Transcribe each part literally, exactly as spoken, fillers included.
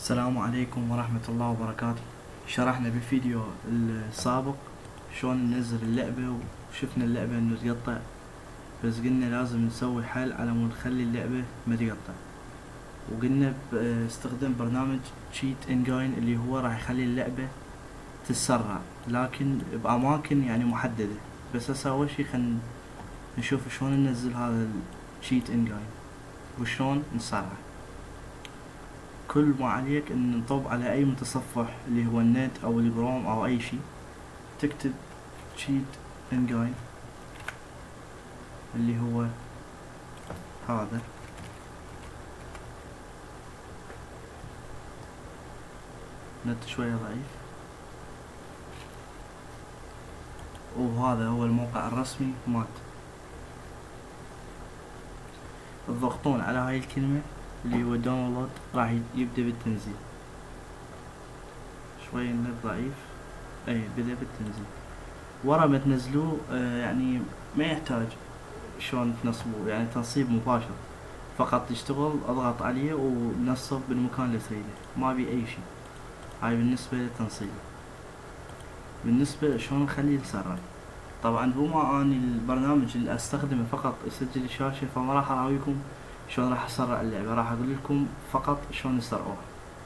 السلام عليكم ورحمة الله وبركاته. شرحنا بالفيديو السابق شلون ننزل اللعبة، وشفنا اللعبة انه تقطع، بس قلنا لازم نسوي حل على مود نخلي اللعبة ما تقطع، وقلنا باستخدام برنامج تشيت انجاين اللي هو راح يخلي اللعبة تتسرع، لكن بأماكن يعني محددة. بس هسه اول شي خلينا نشوف شلون ننزل هذا التشيت انجاين وشلون نسرعه. كل ما عليك ان نطب على اي متصفح اللي هو النت او الكروم او اي شي، تكتب تشيت انجاين اللي هو هذا، نت شوية ضعيف، وهذا هو الموقع الرسمي مات. تضغطون على هاي الكلمة اللي هو داونلود، راح يبدأ بالتنزيل. شوية النت ضعيف، اي بدأ بالتنزيل. ورا ما تنزلوه آه يعني ما يحتاج شلون تنصبوه، يعني تنصيب مباشر، فقط تشتغل اضغط عليه ونصب بالمكان اللي تريده، ما بي اي شي. هاي بالنسبة للتنصيب. بالنسبة شلون نخليه يتسرع، طبعا بما اني البرنامج اللي استخدمه فقط يسجل الشاشة، فما راح اراويكم شلون راح اسرع اللعبة، راح اقول لكم فقط شلون تسرعوها.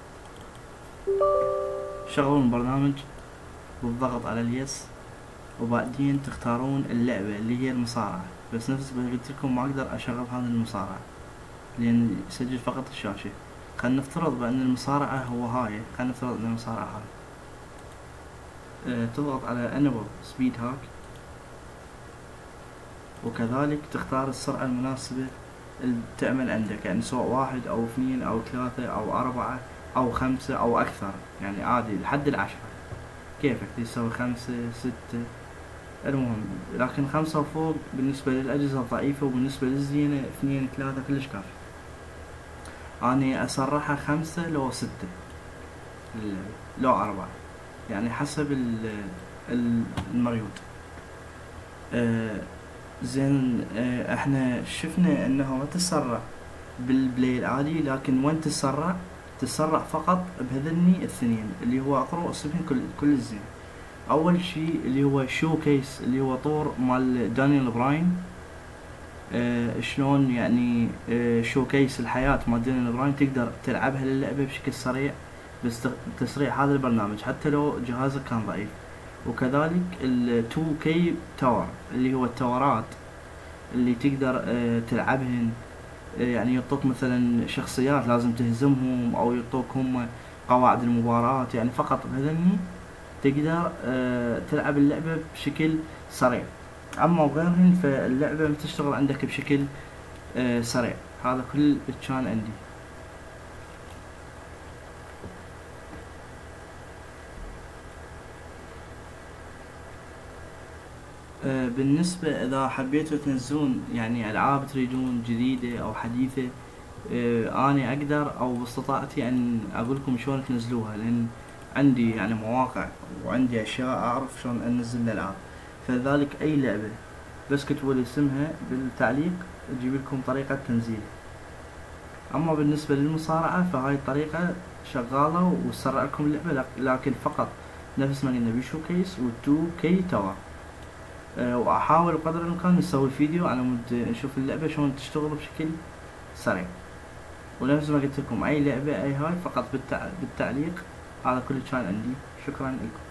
شغلون البرنامج بالضغط على اليس، وبعدين تختارون اللعبة اللي هي المصارعة، بس نفس ما قلت لكم ما اقدر اشغل هذه المصارعة لان يسجل فقط الشاشة. خلينا نفترض بان المصارعة هو هاي، خلينا نفترض ان المصارعة هاي. أه تضغط على enable speed hack، وكذلك تختار السرعة المناسبة اللي تعمل عندك، يعني سواء واحد او اثنين او ثلاثة او اربعة او خمسة او اكثر، يعني عادي لحد العشرة كيفك تسوي خمسة ستة المهم، لكن خمسة وفوق بالنسبة للأجهزة الضعيفة، وبالنسبة للزينة اثنين ثلاثة كلش كافي. أنا أسرحها خمسة لو ستة لو أربعة، يعني حسب المريود. آه زين، آه احنا شفنا انه ما تسرع بالبلاي العادي، لكن وين تسرع تسرع فقط بهذني الاثنين اللي هو اقرأ اسمهم كل كل الزين. اول شيء اللي هو شو كيس اللي هو طور مال دانيال براين، آه شلون يعني آه شو كيس الحياة مال دانيال براين، تقدر تلعبها للعبة بشكل سريع بس تسريع هذا البرنامج حتى لو جهازك كان ضعيف. وكذلك ال تو كي تاور اللي هو التاورات اللي تقدر آه تلعبهن، آه يعني يعطوك مثلا شخصيات لازم تهزمهم، او يعطوك هم قواعد المباراة، يعني فقط بهذني تقدر أه تلعب اللعبة بشكل سريع. اما بغيرهن فاللعبة ما تشتغل عندك بشكل أه سريع. هذا كل كان عندي. أه بالنسبة اذا حبيتوا تنزلون يعني العاب تريدون جديدة او حديثة، أه اني اقدر او باستطاعتي ان اقولكم شلون تنزلوها، لان عندي يعني مواقع وعندي اشياء اعرف شلون انزل الالعاب، فذلك اي لعبة بس كتبوا لي اسمها بالتعليق تجيب لكم طريقة تنزيل. اما بالنسبة للمصارعة فهاي الطريقة شغالة وتسرع لكم اللعبة، لكن فقط نفس ما قلنا بشو كيس وتو كي تاور. أه واحاول بقدر الامكان نسوي فيديو على مود نشوف اللعبة شلون تشتغل بشكل سريع. ونفس ما قلت لكم اي لعبة اي هاي فقط بالتع... بالتعليق. هذا كل كان عندي، شكرا لكم.